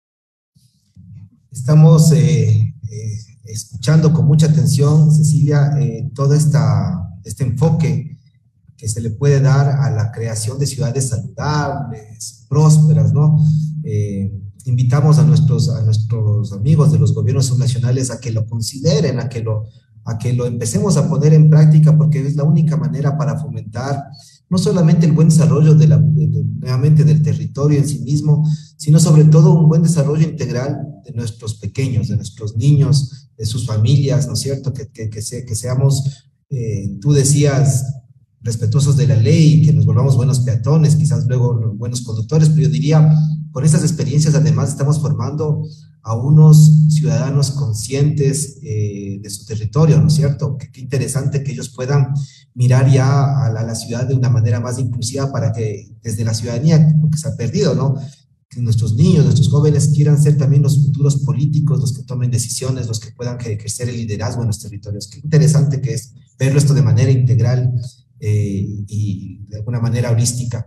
Estamos eh, eh, escuchando con mucha atención, Cecilia, eh, todo esta, este enfoque que se le puede dar a la creación de ciudades saludables, prósperas, ¿no? Eh, invitamos a nuestros, a nuestros amigos de los gobiernos subnacionales a que lo consideren, a que lo, a que lo empecemos a poner en práctica, porque es la única manera para fomentar no solamente el buen desarrollo de la, de, de, nuevamente del territorio en sí mismo, sino sobre todo un buen desarrollo integral de nuestros pequeños, de nuestros niños, de sus familias, ¿no es cierto? Que, que, que, se, que seamos, eh, tú decías, respetuosos de la ley, que nos volvamos buenos peatones, quizás luego buenos conductores, pero yo diría, con estas experiencias además estamos formando a unos ciudadanos conscientes eh, de su territorio, ¿no es cierto? Qué, qué interesante que ellos puedan mirar ya a la, a la ciudad de una manera más inclusiva para que desde la ciudadanía, lo que se ha perdido, ¿no? Que nuestros niños, nuestros jóvenes quieran ser también los futuros políticos, los que tomen decisiones, los que puedan ejercer el liderazgo en los territorios. Qué interesante que es verlo esto de manera integral eh, y de alguna manera holística.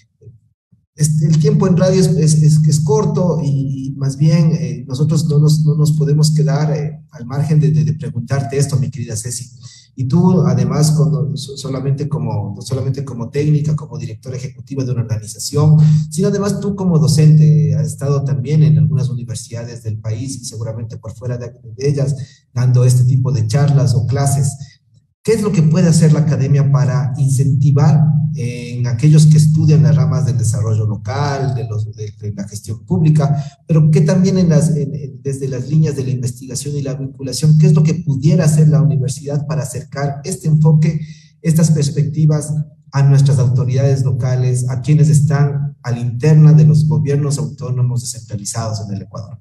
Este, el tiempo en radio es, es, es, es corto y, y más bien eh, nosotros no nos, no nos podemos quedar eh, al margen de, de, de preguntarte esto, mi querida Ceci. Y tú, además, con, solamente, como, no solamente como técnica, como directora ejecutiva de una organización, sino además tú como docente, has estado también en algunas universidades del país y seguramente por fuera de, de ellas, dando este tipo de charlas o clases. ¿Qué es lo que puede hacer la academia para incentivar en aquellos que estudian las ramas del desarrollo local, de, los, de, de la gestión pública, pero que también en las, en, en, desde las líneas de la investigación y la vinculación, qué es lo que pudiera hacer la universidad para acercar este enfoque, estas perspectivas a nuestras autoridades locales, a quienes están a la interna de los gobiernos autónomos descentralizados en el Ecuador?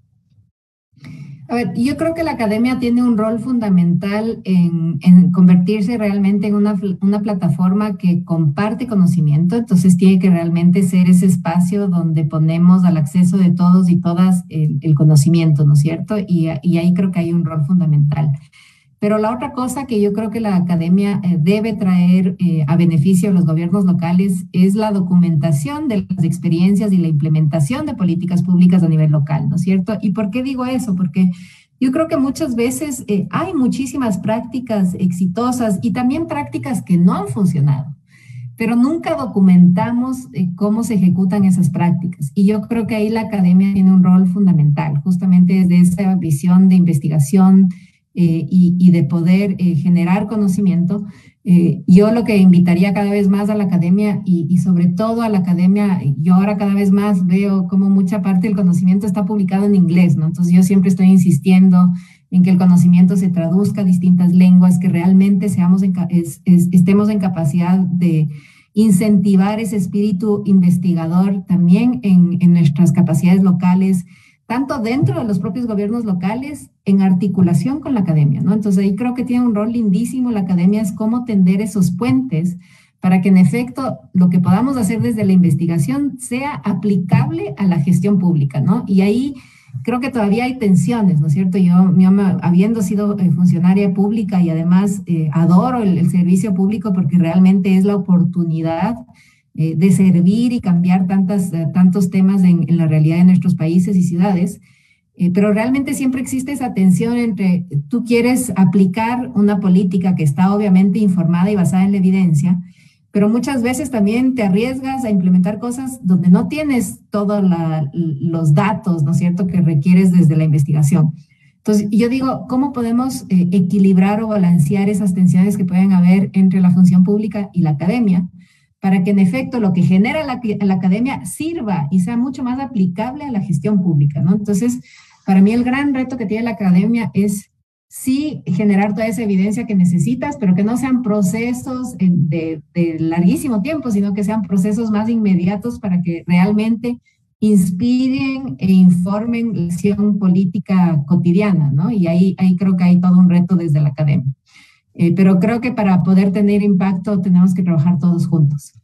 A ver, yo creo que la academia tiene un rol fundamental en, en convertirse realmente en una, una plataforma que comparte conocimiento, entonces tiene que realmente ser ese espacio donde ponemos al acceso de todos y todas el, el conocimiento, ¿no es cierto? Y, y ahí creo que hay un rol fundamental. Pero la otra cosa que yo creo que la academia eh, debe traer eh, a beneficio de los gobiernos locales es la documentación de las experiencias y la implementación de políticas públicas a nivel local, ¿no es cierto? ¿Y por qué digo eso? Porque yo creo que muchas veces eh, hay muchísimas prácticas exitosas y también prácticas que no han funcionado, pero nunca documentamos eh, cómo se ejecutan esas prácticas. Y yo creo que ahí la academia tiene un rol fundamental, justamente desde esa visión de investigación, Eh, y, y de poder eh, generar conocimiento. Eh, yo lo que invitaría cada vez más a la academia y, y sobre todo a la academia, yo ahora cada vez más veo como mucha parte del conocimiento está publicado en inglés, ¿no? Entonces yo siempre estoy insistiendo en que el conocimiento se traduzca a distintas lenguas, que realmente seamos en, es, es, estemos en capacidad de incentivar ese espíritu investigador también en, en nuestras capacidades locales, tanto dentro de los propios gobiernos locales, en articulación con la academia, ¿no? Entonces ahí creo que tiene un rol lindísimo la academia, es cómo tender esos puentes para que en efecto lo que podamos hacer desde la investigación sea aplicable a la gestión pública, ¿no? Y ahí creo que todavía hay tensiones, ¿no es cierto? Yo, yo habiendo sido eh, funcionaria pública y además eh, adoro el, el servicio público porque realmente es la oportunidad Eh, de servir y cambiar tantas, eh, tantos temas en, en la realidad de nuestros países y ciudades, eh, pero realmente siempre existe esa tensión entre tú quieres aplicar una política que está obviamente informada y basada en la evidencia, pero muchas veces también te arriesgas a implementar cosas donde no tienes todos los datos, ¿no es cierto?, que requieres desde la investigación. Entonces, yo digo, ¿cómo podemos eh, equilibrar o balancear esas tensiones que pueden haber entre la función pública y la academia, para que en efecto lo que genera la, la academia sirva y sea mucho más aplicable a la gestión pública, ¿no? Entonces, para mí el gran reto que tiene la academia es sí generar toda esa evidencia que necesitas, pero que no sean procesos de, de larguísimo tiempo, sino que sean procesos más inmediatos para que realmente inspiren e informen la acción política cotidiana, ¿no? Y ahí, ahí creo que hay todo un reto desde la academia. Eh, pero creo que para poder tener impacto tenemos que trabajar todos juntos.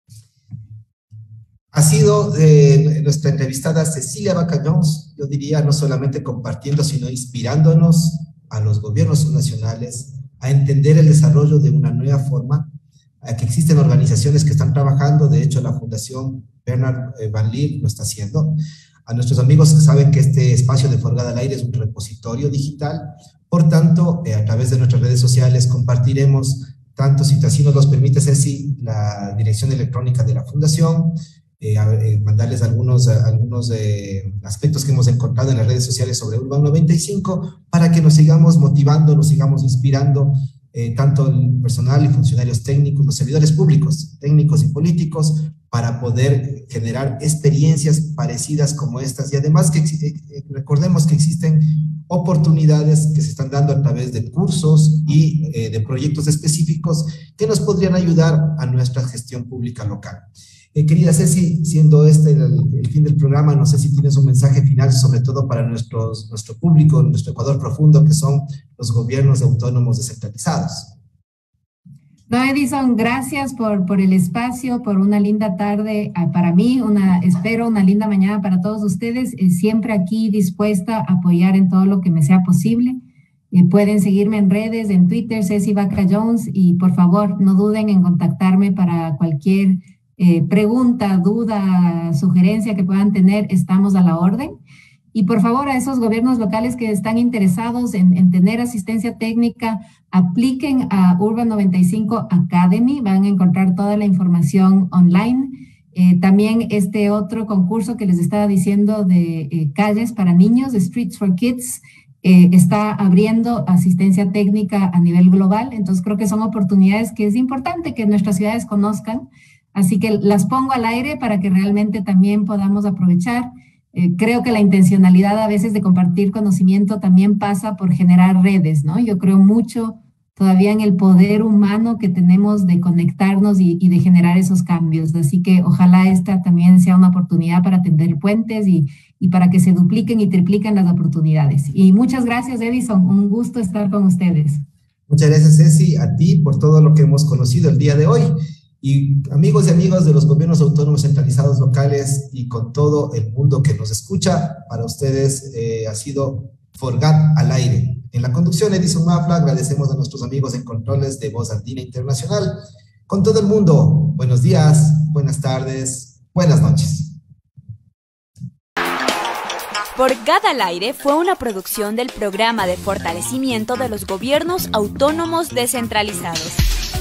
Ha sido eh, nuestra entrevistada Cecilia Vaca Jones, yo diría, no solamente compartiendo, sino inspirándonos a los gobiernos nacionales a entender el desarrollo de una nueva forma, a que existen organizaciones que están trabajando. De hecho, la Fundación Bernard Van Leer lo está haciendo. A nuestros amigos que saben que este espacio de Forgada al Aire es un repositorio digital, por tanto, eh, a través de nuestras redes sociales compartiremos, tanto si así nos los permite Ceci, la dirección electrónica de la Fundación, Eh, eh, mandarles algunos, algunos eh, aspectos que hemos encontrado en las redes sociales sobre Urban noventa y cinco para que nos sigamos motivando, nos sigamos inspirando, eh, tanto el personal y funcionarios técnicos, los servidores públicos, técnicos y políticos, para poder generar experiencias parecidas como estas. Y además que eh, recordemos que existen oportunidades que se están dando a través de cursos y eh, de proyectos específicos que nos podrían ayudar a nuestra gestión pública local. Eh, querida Ceci, siendo este el, el fin del programa, no sé si tienes un mensaje final, sobre todo para nuestros, nuestro público, nuestro Ecuador profundo, que son los gobiernos autónomos descentralizados. No, Edison, gracias por, por el espacio, por una linda tarde para mí, una, espero una linda mañana para todos ustedes, eh, siempre aquí dispuesta a apoyar en todo lo que me sea posible. Eh, pueden seguirme en redes, en Twitter, Ceci Vaca Jones, y por favor no duden en contactarme para cualquier eh, pregunta, duda, sugerencia que puedan tener, estamos a la orden. Y por favor, a esos gobiernos locales que están interesados en, en tener asistencia técnica, apliquen a Urban noventa y cinco Academy, van a encontrar toda la información online. Eh, también este otro concurso que les estaba diciendo de eh, calles para niños, de Streets for Kids, eh, está abriendo asistencia técnica a nivel global. Entonces creo que son oportunidades que es importante que nuestras ciudades conozcan. Así que las pongo al aire para que realmente también podamos aprovechar. Eh, creo que la intencionalidad a veces de compartir conocimiento también pasa por generar redes, ¿no? Yo creo mucho todavía en el poder humano que tenemos de conectarnos y, y de generar esos cambios. Así que ojalá esta también sea una oportunidad para tender puentes y, y para que se dupliquen y tripliquen las oportunidades. Y muchas gracias, Edison. Un gusto estar con ustedes. Muchas gracias, Ceci, a ti por todo lo que hemos conocido el día de hoy. Y amigos y amigas de los gobiernos autónomos centralizados locales y con todo el mundo que nos escucha, para ustedes eh, ha sido Forgad al Aire. En la conducción, Edison Mafla, agradecemos a nuestros amigos en controles de Voz Andina Internacional. Con todo el mundo, buenos días, buenas tardes, buenas noches. Forgad al Aire fue una producción del Programa de Fortalecimiento de los Gobiernos Autónomos Descentralizados.